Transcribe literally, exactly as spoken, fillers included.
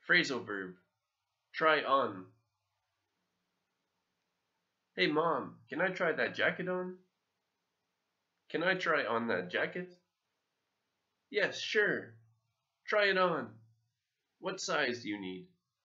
Phrasal verb. Try on. Hey mom, can I try that jacket on? Can I try on that jacket? Yes, sure. Try it on. What size do you need?